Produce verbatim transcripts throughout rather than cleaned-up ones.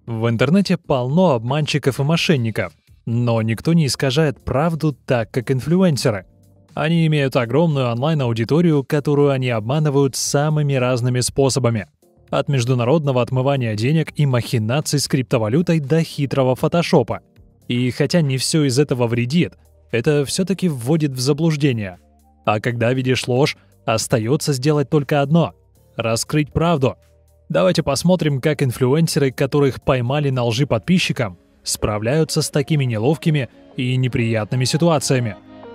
В интернете полно обманщиков и мошенников, но никто не искажает правду так, как инфлюенсеры. Они имеют огромную онлайн-аудиторию, которую они обманывают самыми разными способами. От международного отмывания денег и махинаций с криптовалютой до хитрого фотошопа. И хотя не все из этого вредит, это все-таки вводит в заблуждение. А когда видишь ложь, остается сделать только одно – раскрыть правду. Давайте посмотрим, как инфлюенсеры, которых поймали на лжи подписчикам, справляются с такими неловкими и неприятными ситуациями.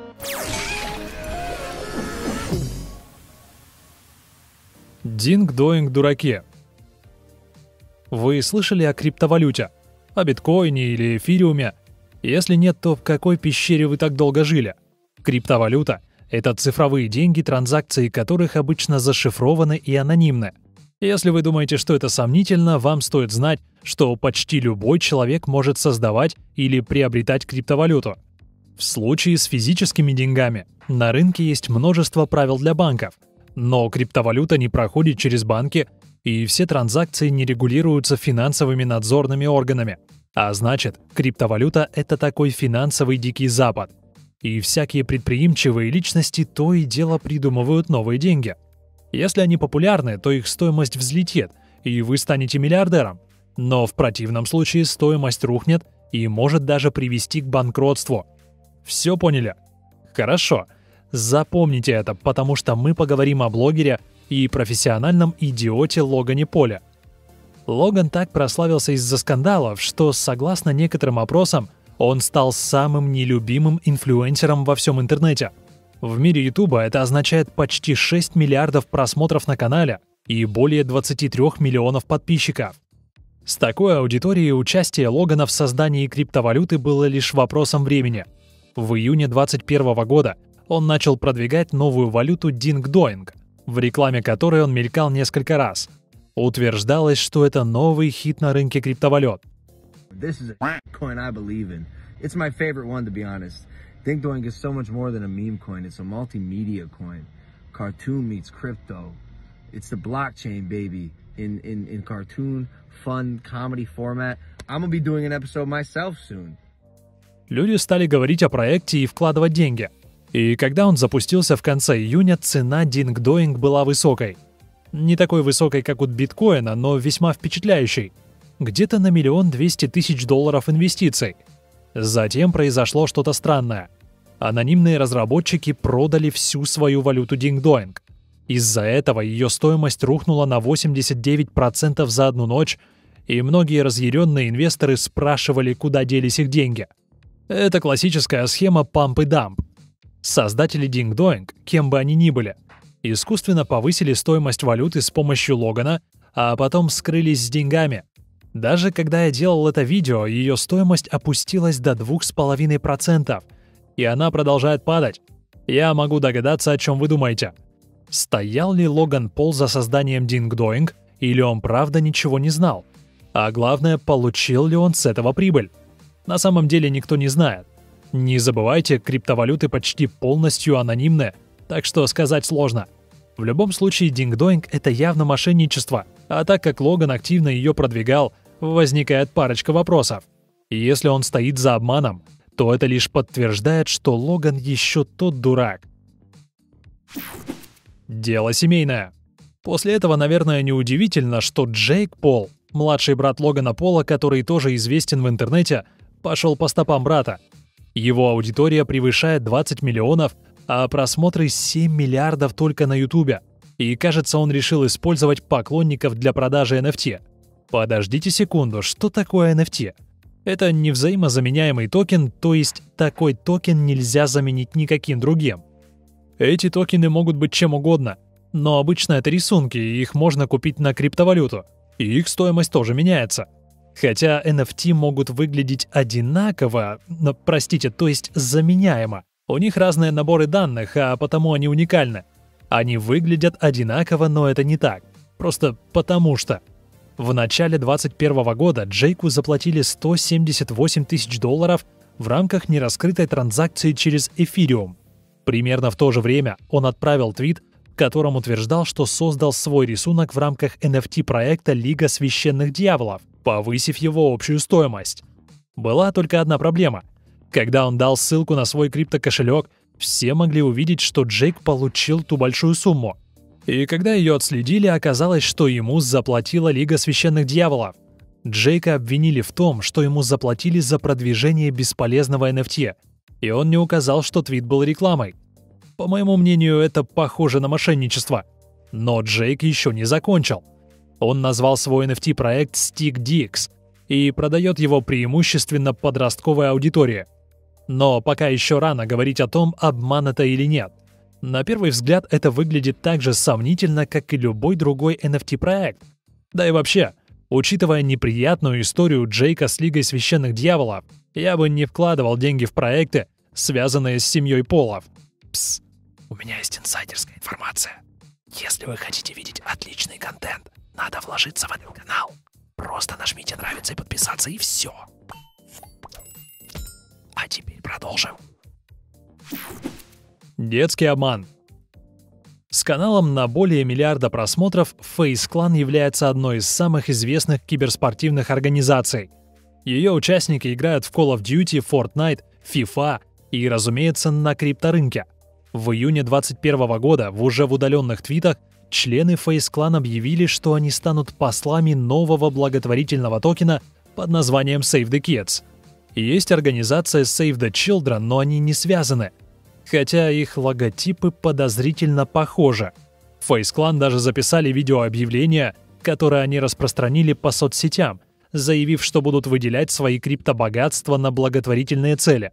Динг-доинг-дураки. Вы слышали о криптовалюте? О биткоине или эфириуме? Если нет, то в какой пещере вы так долго жили? Криптовалюта — это цифровые деньги, транзакции которых обычно зашифрованы и анонимны. Если вы думаете, что это сомнительно, вам стоит знать, что почти любой человек может создавать или приобретать криптовалюту. В случае с физическими деньгами на рынке есть множество правил для банков, но криптовалюта не проходит через банки, и все транзакции не регулируются финансовыми надзорными органами. А значит, криптовалюта — это такой финансовый дикий запад. И всякие предприимчивые личности то и дело придумывают новые деньги. Если они популярны, то их стоимость взлетит, и вы станете миллиардером. Но в противном случае стоимость рухнет и может даже привести к банкротству. Все поняли? Хорошо. Запомните это, потому что мы поговорим о блогере и профессиональном идиоте Логане Поле. Логан так прославился из-за скандалов, что, согласно некоторым опросам, он стал самым нелюбимым инфлюенсером во всем интернете. В мире Ютуба это означает почти шесть миллиардов просмотров на канале и более двадцати трёх миллионов подписчиков. С такой аудиторией участие Логана в создании криптовалюты было лишь вопросом времени. В июне двадцать первого года он начал продвигать новую валюту Ding-Doing, в рекламе которой он мелькал несколько раз. Утверждалось, что это новый хит на рынке криптовалют. This is a coin I believe in. It's my favorite one, to be honest. Ding-Doing is so much more than a meme coin. It's a multimedia coin. Cartoon meets crypto. It's the blockchain, baby. In in in cartoon, fun, comedy format. I'm gonna be doing an episode myself soon. Люди стали говорить о проекте и вкладывать деньги. И когда он запустился в конце июня, цена Ding-Doing была высокой. Не такой высокой, как у биткоина, но весьма впечатляющей. Где-то на миллион двести тысяч долларов инвестиций. Затем произошло что-то странное. Анонимные разработчики продали всю свою валюту Ding-Doing. Из-за этого ее стоимость рухнула на восемьдесят девять процентов за одну ночь, и многие разъяренные инвесторы спрашивали, куда делись их деньги. Это классическая схема pump и dump. Создатели Ding-Doing, кем бы они ни были, искусственно повысили стоимость валюты с помощью Логана, а потом скрылись с деньгами. Даже когда я делал это видео, ее стоимость опустилась до двух с половиной процентов, и она продолжает падать. Я могу догадаться, о чем вы думаете. Стоял ли Логан Пол за созданием Ding-Doing, или он правда ничего не знал? А главное, получил ли он с этого прибыль? На самом деле никто не знает. Не забывайте, криптовалюты почти полностью анонимны, так что сказать сложно. В любом случае, Ding-Doing — это явно мошенничество, а так как Логан активно ее продвигал, возникает парочка вопросов. И если он стоит за обманом, то это лишь подтверждает, что Логан еще тот дурак. Дело семейное. После этого, наверное, неудивительно, что Джейк Пол, младший брат Логана Пола, который тоже известен в интернете, пошел по стопам брата. Его аудитория превышает двадцать миллионов, а просмотры семь миллиардов только на Ютубе. И кажется, он решил использовать поклонников для продажи эн эф ти. Подождите секунду, что такое эн эф ти? Это невзаимозаменяемый токен, то есть такой токен нельзя заменить никаким другим. Эти токены могут быть чем угодно, но обычно это рисунки, и их можно купить на криптовалюту, и их стоимость тоже меняется. Хотя эн эф ти могут выглядеть одинаково, но, простите, то есть заменяемо. У них разные наборы данных, а потому они уникальны. Они выглядят одинаково, но это не так. Просто потому что. В начале двадцать первого года Джейку заплатили сто семьдесят восемь тысяч долларов в рамках нераскрытой транзакции через эфириум. Примерно в то же время он отправил твит, в котором утверждал, что создал свой рисунок в рамках эн эф ти-проекта «Лига священных дьяволов». повысив его общую стоимость. Была только одна проблема. Когда он дал ссылку на свой криптокошелек, все могли увидеть, что Джейк получил ту большую сумму. И когда ее отследили, оказалось, что ему заплатила Лига Священных Дьяволов. Джейка обвинили в том, что ему заплатили за продвижение бесполезного эн эф ти, и он не указал, что твит был рекламой. По моему мнению, это похоже на мошенничество. Но Джейк еще не закончил. Он назвал свой эн эф ти-проект StickDicks и продает его преимущественно подростковой аудитории. Но пока еще рано говорить о том, обман это или нет. На первый взгляд это выглядит так же сомнительно, как и любой другой эн эф ти-проект. Да и вообще, учитывая неприятную историю Джейка с Лигой Священных Дьяволов, я бы не вкладывал деньги в проекты, связанные с семьей Полов. Пс, у меня есть инсайдерская информация. Если вы хотите видеть отличный контент, надо вложиться в этот канал. Просто нажмите «Нравится» и подписаться, и все. А теперь продолжим. Детский обман. С каналом на более миллиарда просмотров FaZe Clan является одной из самых известных киберспортивных организаций. Ее участники играют в Call of Duty, Fortnite, FIFA и, разумеется, на крипторынке. В июне двадцать первого года в уже в удаленных твитах члены FaZe Clan объявили, что они станут послами нового благотворительного токена под названием Save the Kids. Есть организация Save the Children, но они не связаны, хотя их логотипы подозрительно похожи. FaZe Clan даже записали видеообъявление, которое они распространили по соцсетям, заявив, что будут выделять свои криптобогатства на благотворительные цели.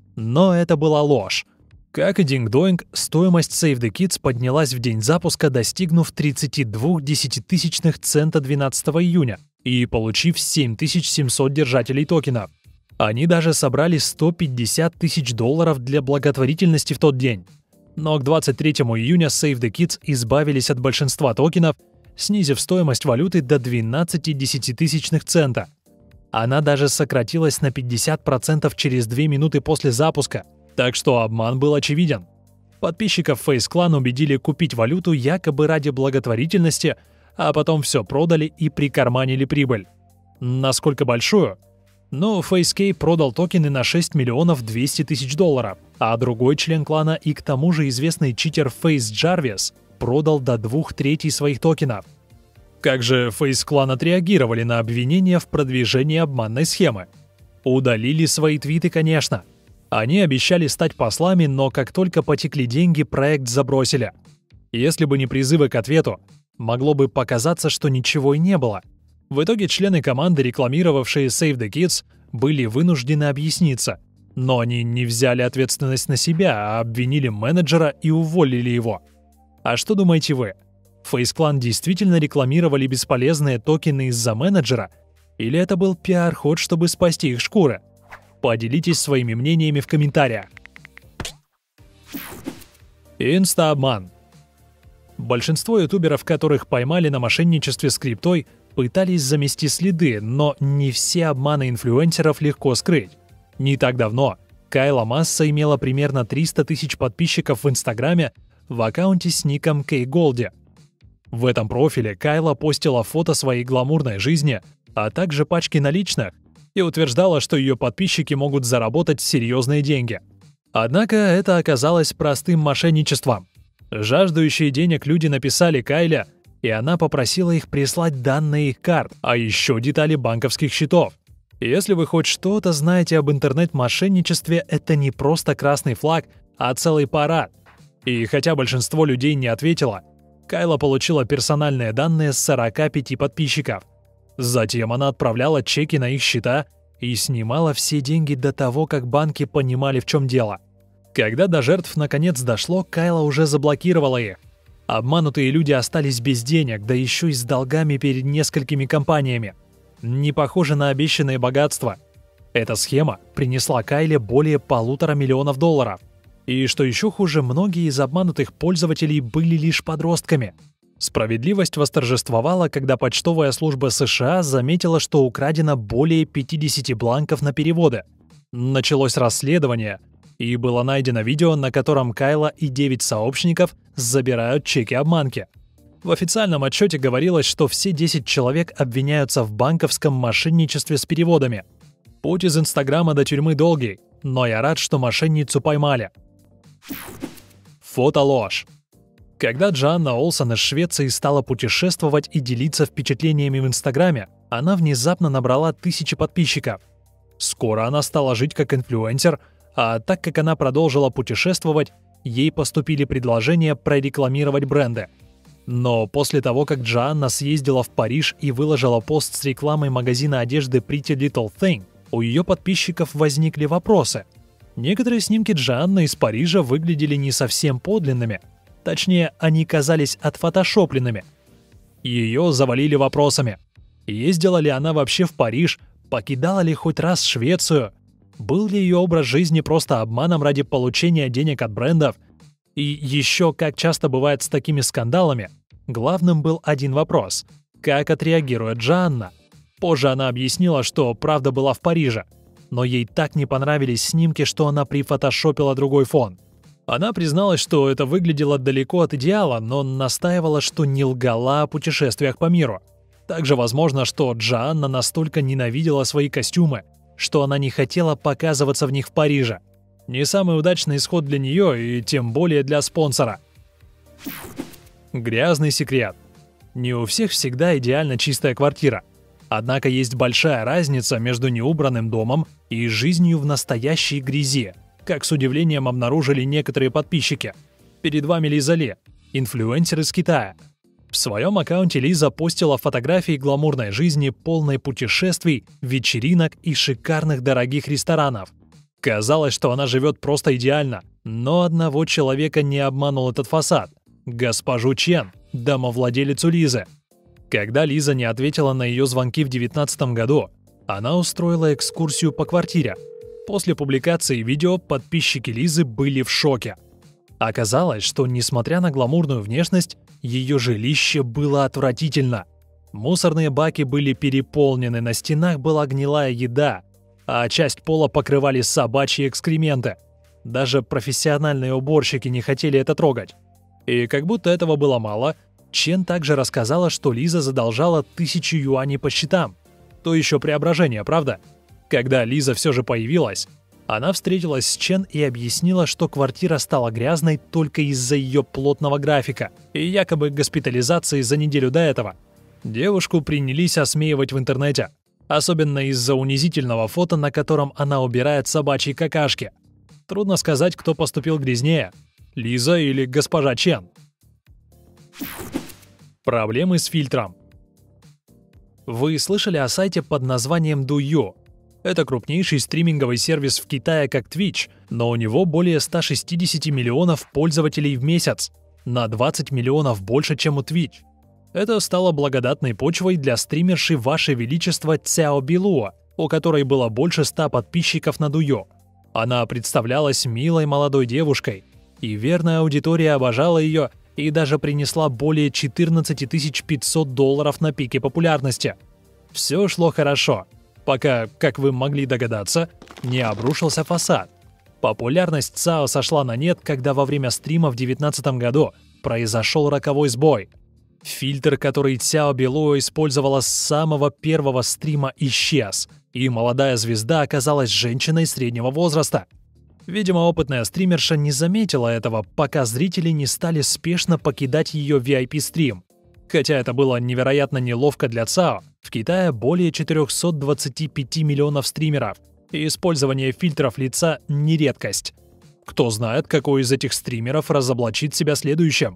Но это была ложь. Как и Ding-Doing, стоимость Save the Kids поднялась в день запуска, достигнув тридцать два десятитысячных цента двенадцатого июня и получив семь тысяч семьсот держателей токенов. Они даже собрали сто пятьдесят тысяч долларов для благотворительности в тот день. Но к двадцать третьему июня Save the Kids избавились от большинства токенов, снизив стоимость валюты до двенадцать десятитысячных цента. Она даже сократилась на пятьдесят процентов через две минуты после запуска, так что обман был очевиден. Подписчиков FaZe Clan убедили купить валюту якобы ради благотворительности, а потом все продали и прикарманили прибыль. Насколько большую? Ну, FaZe продал токены на шесть миллионов двести тысяч долларов, а другой член клана и к тому же известный читер FaZe Jarvis продал до двух третей своих токенов. Как же FaZe Clan отреагировали на обвинения в продвижении обманной схемы? Удалили свои твиты, конечно. Они обещали стать послами, но как только потекли деньги, проект забросили. Если бы не призывы к ответу, могло бы показаться, что ничего и не было. В итоге члены команды, рекламировавшие Save the Kids, были вынуждены объясниться. Но они не взяли ответственность на себя, а обвинили менеджера и уволили его. А что думаете вы? FaZe Clan действительно рекламировали бесполезные токены из-за менеджера? Или это был пиар-ход, чтобы спасти их шкуры? Поделитесь своими мнениями в комментариях. Инста-обман. Большинство ютуберов, которых поймали на мошенничестве с криптой, пытались замести следы, но не все обманы инфлюенсеров легко скрыть. Не так давно Кайла Масса имела примерно триста тысяч подписчиков в Инстаграме в аккаунте с ником KGoldie. В этом профиле Кайла постила фото своей гламурной жизни, а также пачки наличных, и утверждала, что ее подписчики могут заработать серьезные деньги. Однако это оказалось простым мошенничеством. Жаждущие денег люди написали Кайле, и она попросила их прислать данные их карт, а еще детали банковских счетов. Если вы хоть что-то знаете об интернет-мошенничестве, это не просто красный флаг, а целый парад. И хотя большинство людей не ответило, Кайла получила персональные данные с сорока пяти подписчиков. Затем она отправляла чеки на их счета и снимала все деньги до того, как банки понимали, в чем дело. Когда до жертв наконец дошло, Кайла уже заблокировала их. Обманутые люди остались без денег, да еще и с долгами перед несколькими компаниями. Не похоже на обещанное богатство. Эта схема принесла Кайле более полутора миллионов долларов. И что еще хуже, многие из обманутых пользователей были лишь подростками. Справедливость восторжествовала, когда почтовая служба США заметила, что украдено более пятидесяти бланков на переводы. Началось расследование, и было найдено видео, на котором Кайла и девять сообщников забирают чеки обманки. В официальном отчете говорилось, что все десять человек обвиняются в банковском мошенничестве с переводами. Путь из Инстаграма до тюрьмы долгий, но я рад, что мошенницу поймали. Фотоложь. Когда Джоанна Олсон из Швеции стала путешествовать и делиться впечатлениями в Инстаграме, она внезапно набрала тысячи подписчиков. Скоро она стала жить как инфлюенсер, а так как она продолжила путешествовать, ей поступили предложения прорекламировать бренды. Но после того, как Джоанна съездила в Париж и выложила пост с рекламой магазина одежды Pretty Little Thing, у ее подписчиков возникли вопросы. Некоторые снимки Джоанны из Парижа выглядели не совсем подлинными. Точнее, они казались отфотошопленными. Ее завалили вопросами. Ездила ли она вообще в Париж? Покидала ли хоть раз Швецию? Был ли ее образ жизни просто обманом ради получения денег от брендов? И еще, как часто бывает с такими скандалами, главным был один вопрос – как отреагирует Джоанна? Позже она объяснила, что правда была в Париже, но ей так не понравились снимки, что она прифотошопила другой фон. Она призналась, что это выглядело далеко от идеала, но настаивала, что не лгала о путешествиях по миру. Также возможно, что Джоанна настолько ненавидела свои костюмы, что она не хотела показываться в них в Париже. Не самый удачный исход для нее и тем более для спонсора. Грязный секрет. Не у всех всегда идеально чистая квартира. Однако есть большая разница между неубранным домом и жизнью в настоящей грязи, как с удивлением обнаружили некоторые подписчики. Перед вами Лиза Ли, инфлюенсер из Китая. В своем аккаунте Лиза постила фотографии гламурной жизни, полной путешествий, вечеринок и шикарных дорогих ресторанов. Казалось, что она живет просто идеально, но одного человека не обманул этот фасад – госпожу Чен, домовладелицу Лизы. Когда Лиза не ответила на ее звонки в две тысячи девятнадцатом году, она устроила экскурсию по квартире. После публикации видео подписчики Лизы были в шоке. Оказалось, что, несмотря на гламурную внешность, ее жилище было отвратительно. Мусорные баки были переполнены, на стенах была гнилая еда, а часть пола покрывали собачьи экскременты. Даже профессиональные уборщики не хотели это трогать. И как будто этого было мало, Чен также рассказала, что Лиза задолжала тысячу юаней по счетам. То еще преображение, правда? Когда Лиза все же появилась, она встретилась с Чен и объяснила, что квартира стала грязной только из-за ее плотного графика и якобы госпитализации за неделю до этого. Девушку принялись осмеивать в интернете, особенно из-за унизительного фото, на котором она убирает собачьи какашки. Трудно сказать, кто поступил грязнее – Лиза или госпожа Чен. Проблемы с фильтром. Вы слышали о сайте под названием Douyu? Это крупнейший стриминговый сервис в Китае как Twitch, но у него более ста шестидесяти миллионов пользователей в месяц, на двадцать миллионов больше, чем у Twitch. Это стало благодатной почвой для стримерши Ваше Величество Цяо Билуо, у которой было больше ста подписчиков на Douyu. Она представлялась милой молодой девушкой, и верная аудитория обожала ее и даже принесла более четырнадцати тысяч пятисот долларов на пике популярности. Все шло хорошо, пока, как вы могли догадаться, не обрушился фасад. Популярность Цао сошла на нет, когда во время стрима в две тысячи девятнадцатом году произошел роковой сбой. Фильтр, который Цяо Билуо использовала с самого первого стрима, исчез, и молодая звезда оказалась женщиной среднего возраста. Видимо, опытная стримерша не заметила этого, пока зрители не стали спешно покидать ее ви ай пи-стрим. Хотя это было невероятно неловко для Цао, в Китае более четырехсот двадцати пяти миллионов стримеров, и использование фильтров лица – не редкость. Кто знает, какой из этих стримеров разоблачит себя следующим.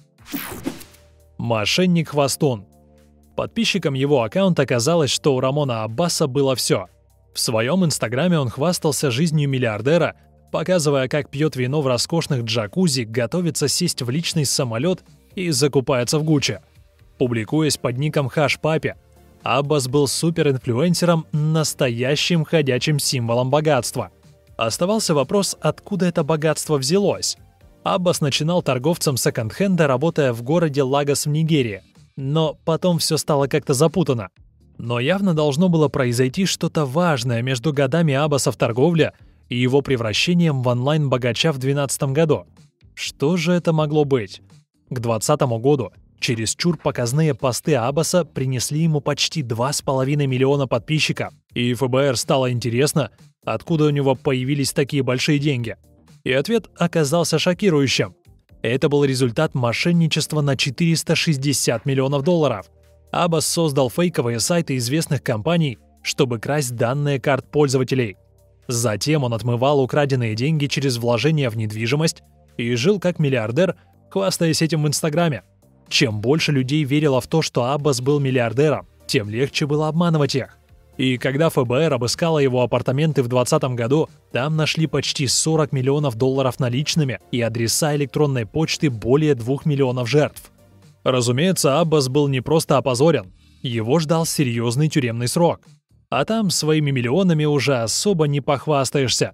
Мошенник-хвостун. Подписчикам его аккаунта казалось, что у Рамона Аббаса было все. В своем инстаграме он хвастался жизнью миллиардера, показывая, как пьет вино в роскошных джакузи, готовится сесть в личный самолет и закупается в Гуччи. Публикуясь под ником Хаш Папи, Аббас был суперинфлюенсером, настоящим ходячим символом богатства. Оставался вопрос, откуда это богатство взялось. Аббас начинал торговцем секонд-хенда, работая в городе Лагос в Нигерии. Но потом все стало как-то запутано. Но явно должно было произойти что-то важное между годами Аббаса в торговле и его превращением в онлайн-богача в две тысячи двенадцатом году. Что же это могло быть? К двадцатому году Чересчур показные посты Аббаса принесли ему почти два с половиной миллиона подписчиков, и эф бэ эр стало интересно, откуда у него появились такие большие деньги. И ответ оказался шокирующим. Это был результат мошенничества на четыреста шестьдесят миллионов долларов. Аббас создал фейковые сайты известных компаний, чтобы красть данные карт пользователей. Затем он отмывал украденные деньги через вложения в недвижимость и жил как миллиардер, хвастаясь этим в Инстаграме. Чем больше людей верило в то, что Аббас был миллиардером, тем легче было обманывать их. И когда эф бэ эр обыскала его апартаменты в двадцатом году, там нашли почти сорок миллионов долларов наличными и адреса электронной почты более двух миллионов жертв. Разумеется, Аббас был не просто опозорен, его ждал серьезный тюремный срок. А там своими миллионами уже особо не похвастаешься.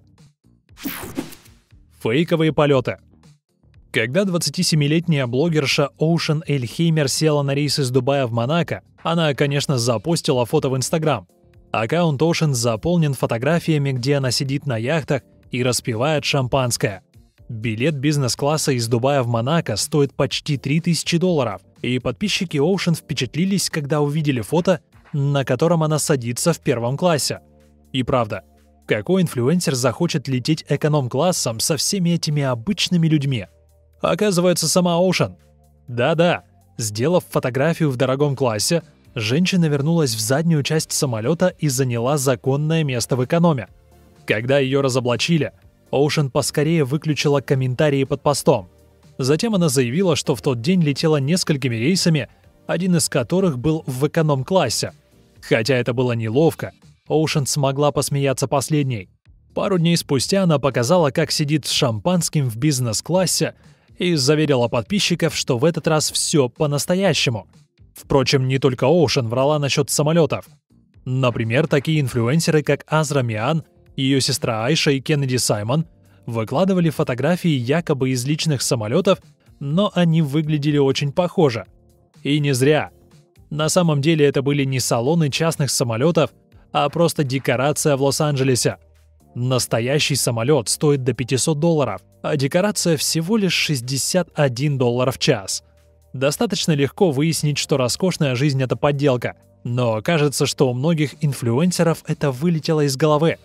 Фейковые полеты. Когда двадцатисемилетняя блогерша Оушен Эльхеймер села на рейс из Дубая в Монако, она, конечно, запостила фото в Инстаграм. Аккаунт Оушен заполнен фотографиями, где она сидит на яхтах и распивает шампанское. Билет бизнес-класса из Дубая в Монако стоит почти три тысячи долларов, и подписчики Оушен впечатлились, когда увидели фото, на котором она садится в первом классе. И правда, какой инфлюенсер захочет лететь эконом-классом со всеми этими обычными людьми? Оказывается, сама Оушен. Да-да, сделав фотографию в дорогом классе, женщина вернулась в заднюю часть самолета и заняла законное место в экономе. Когда ее разоблачили, Оушен поскорее выключила комментарии под постом. Затем она заявила, что в тот день летела несколькими рейсами, один из которых был в эконом-классе. Хотя это было неловко, Оушен смогла посмеяться последней. Пару дней спустя она показала, как сидит с шампанским в бизнес-классе, и заверила подписчиков, что в этот раз все по-настоящему. Впрочем, не только Оушен врала насчет самолетов. Например, такие инфлюенсеры, как Азра Миан, ее сестра Айша и Кеннеди Саймон выкладывали фотографии якобы из личных самолетов, но они выглядели очень похоже. И не зря. На самом деле это были не салоны частных самолетов, а просто декорация в Лос-Анджелесе. Настоящий самолет стоит до пятисот долларов, а декорация всего лишь шестьдесят один доллар в час. Достаточно легко выяснить, что роскошная жизнь — это подделка, но кажется, что у многих инфлюенсеров это вылетело из головы.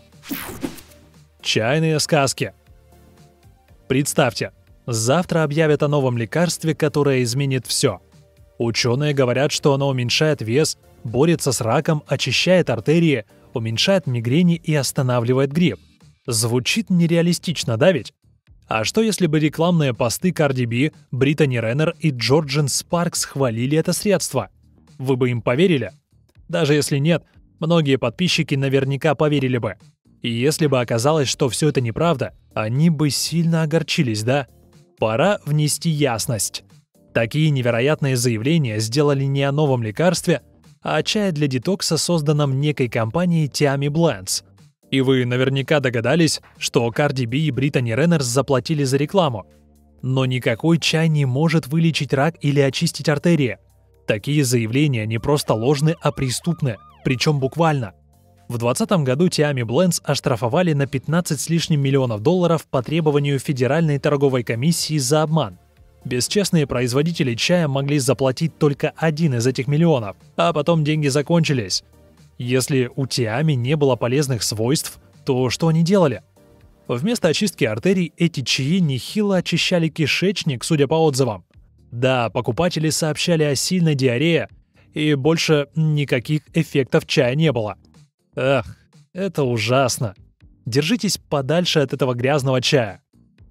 Чайные сказки. Представьте, завтра объявят о новом лекарстве, которое изменит все. Ученые говорят, что оно уменьшает вес, борется с раком, очищает артерии, уменьшает мигрени и останавливает грипп. Звучит нереалистично, да ведь? А что если бы рекламные посты Карди Би, Британи Реннер и Джорджин Спаркс хвалили это средство? Вы бы им поверили? Даже если нет, многие подписчики наверняка поверили бы. И если бы оказалось, что все это неправда, они бы сильно огорчились, да? Пора внести ясность. Такие невероятные заявления сделали не о новом лекарстве, а о чае для детокса, созданном некой компанией Tiami Blends. И вы наверняка догадались, что Карди Би и Британи Реннер заплатили за рекламу. Но никакой чай не может вылечить рак или очистить артерии. Такие заявления не просто ложны, а преступны, причем буквально. В двадцатом году Tiami Blends оштрафовали на пятнадцать с лишним миллионов долларов по требованию Федеральной торговой комиссии за обман. Бесчестные производители чая могли заплатить только один из этих миллионов, а потом деньги закончились. Если у Tiami не было полезных свойств, то что они делали? Вместо очистки артерий эти чаи нехило очищали кишечник, судя по отзывам. Да, покупатели сообщали о сильной диарее, и больше никаких эффектов чая не было. Эх, это ужасно. Держитесь подальше от этого грязного чая.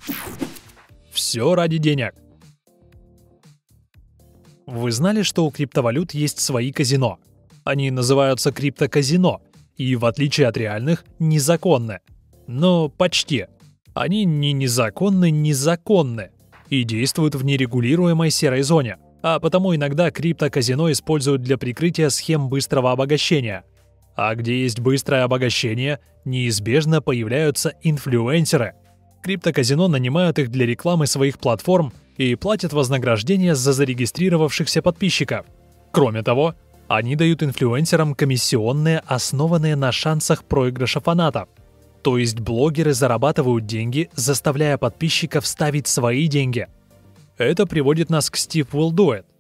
Все ради денег. Вы знали, что у криптовалют есть свои казино? Они называются криптоказино, и, в отличие от реальных, незаконны. Но почти. Они не незаконны, незаконны и действуют в нерегулируемой серой зоне, а потому иногда криптоказино используют для прикрытия схем быстрого обогащения. А где есть быстрое обогащение, неизбежно появляются инфлюенсеры. Криптоказино нанимают их для рекламы своих платформ и платят вознаграждение за зарегистрировавшихся подписчиков. Кроме того, они дают инфлюенсерам комиссионные, основанные на шансах проигрыша фанатов. То есть блогеры зарабатывают деньги, заставляя подписчиков ставить свои деньги. Это приводит нас к Steve Will Do It,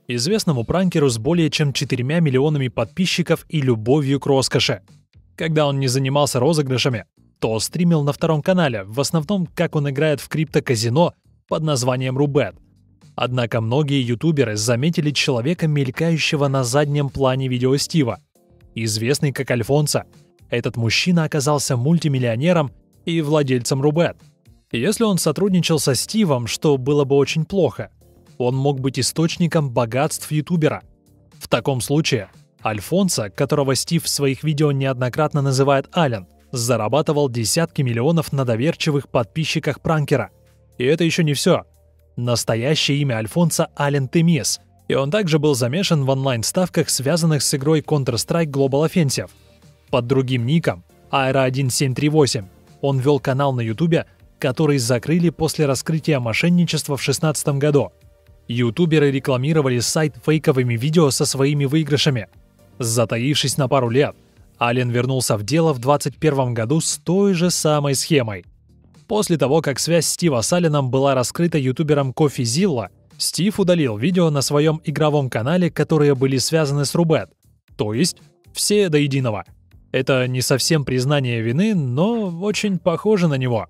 известному пранкеру с более чем четырьмя миллионами подписчиков и любовью к роскоши. Когда он не занимался розыгрышами, то стримил на втором канале, в основном, как он играет в криптоказино под названием Рубет. Однако многие ютуберы заметили человека, мелькающего на заднем плане видео Стива. Известный как Альфонсо, этот мужчина оказался мультимиллионером и владельцем Рубет. Если он сотрудничал со Стивом, что было бы очень плохо, он мог быть источником богатств ютубера. В таком случае Альфонсо, которого Стив в своих видео неоднократно называет Ален, зарабатывал десятки миллионов на доверчивых подписчиках пранкера. И это еще не все. Настоящее имя Альфонсо Ален Темис, и он также был замешан в онлайн-ставках, связанных с игрой Counter-Strike Global Offensive. Под другим ником Айра один семь три восемь он вел канал на ютубе, который закрыли после раскрытия мошенничества в две тысячи шестнадцатом году. Ютуберы рекламировали сайт фейковыми видео со своими выигрышами. Затаившись на пару лет, Ален вернулся в дело в двадцать первом году с той же самой схемой. После того, как связь Стива с Аленом была раскрыта ютубером CoffeeZilla, Стив удалил видео на своем игровом канале, которые были связаны с Рубет. То есть все до единого. Это не совсем признание вины, но очень похоже на него.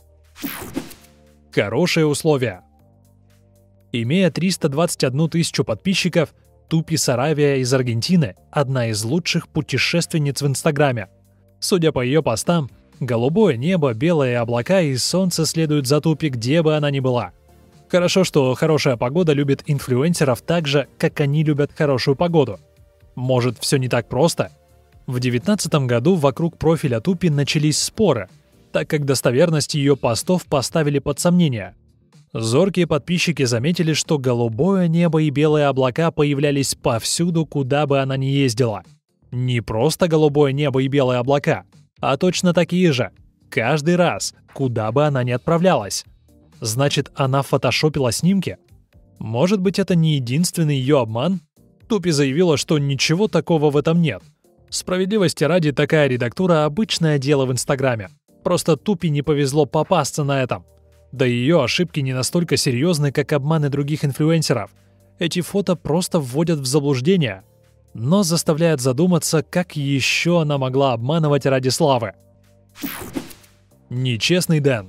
Хорошие условия. Имея триста двадцать одну тысячу подписчиков, Тупи Саравия из Аргентины – одна из лучших путешественниц в Инстаграме. Судя по ее постам, голубое небо, белые облака и солнце следуют за Тупи, где бы она ни была. Хорошо, что хорошая погода любит инфлюенсеров так же, как они любят хорошую погоду. Может, все не так просто? В две тысячи девятнадцатом году вокруг профиля Тупи начались споры, так как достоверность ее постов поставили под сомнение. Зоркие подписчики заметили, что голубое небо и белые облака появлялись повсюду, куда бы она ни ездила. Не просто голубое небо и белые облака, а точно такие же, каждый раз, куда бы она ни отправлялась. Значит, она фотошопила снимки? Может быть, это не единственный ее обман? Тупи заявила, что ничего такого в этом нет. Справедливости ради, такая редактура – обычное дело в Инстаграме. Просто Тупи не повезло попасться на этом. Да и ее ошибки не настолько серьезны, как обманы других инфлюенсеров. Эти фото просто вводят в заблуждение, но заставляют задуматься, как еще она могла обманывать ради славы. Нечестный Дэн.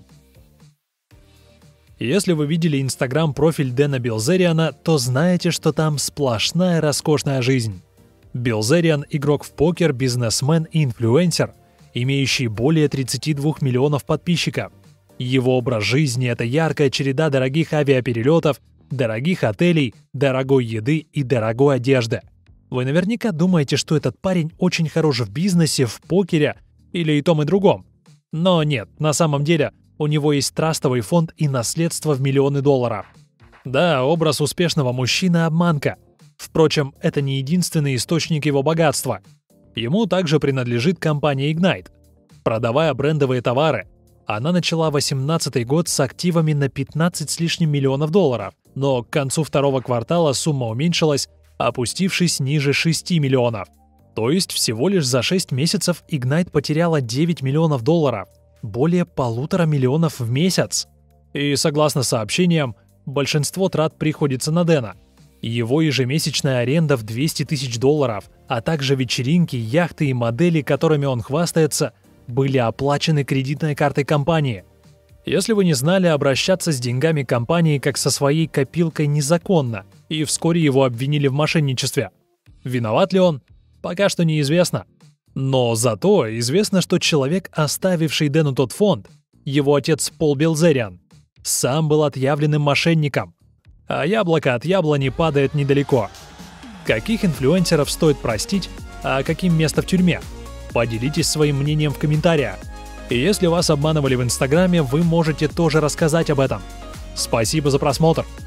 Если вы видели инстаграм-профиль Дэна Билзериана, то знаете, что там сплошная роскошная жизнь. Билзериан – игрок в покер, бизнесмен и инфлюенсер, имеющий более тридцати двух миллионов подписчиков. Его образ жизни – это яркая череда дорогих авиаперелетов, дорогих отелей, дорогой еды и дорогой одежды. Вы наверняка думаете, что этот парень очень хорош в бизнесе, в покере или и том и другом. Но нет, на самом деле у него есть трастовый фонд и наследство в миллионы долларов. Да, образ успешного мужчины – обманка. Впрочем, это не единственный источник его богатства. Ему также принадлежит компания Ignite. Продавая брендовые товары, она начала восемнадцатый год с активами на пятнадцать с лишним миллионов долларов, но к концу второго квартала сумма уменьшилась, опустившись ниже шести миллионов. То есть всего лишь за шесть месяцев Ignite потеряла девять миллионов долларов, более полутора миллионов в месяц. И согласно сообщениям, большинство трат приходится на Дэна. Его ежемесячная аренда в двести тысяч долларов, а также вечеринки, яхты и модели, которыми он хвастается, были оплачены кредитной картой компании. Если вы не знали, обращаться с деньгами компании как со своей копилкой незаконно, и вскоре его обвинили в мошенничестве. Виноват ли он? Пока что неизвестно. Но зато известно, что человек, оставивший Дэну тот фонд, его отец Пол Билзериан, сам был отъявленным мошенником. А яблоко от яблони падает недалеко. Каких инфлюенсеров стоит простить, а каким место в тюрьме? Поделитесь своим мнением в комментариях. И если вас обманывали в Инстаграме, вы можете тоже рассказать об этом. Спасибо за просмотр.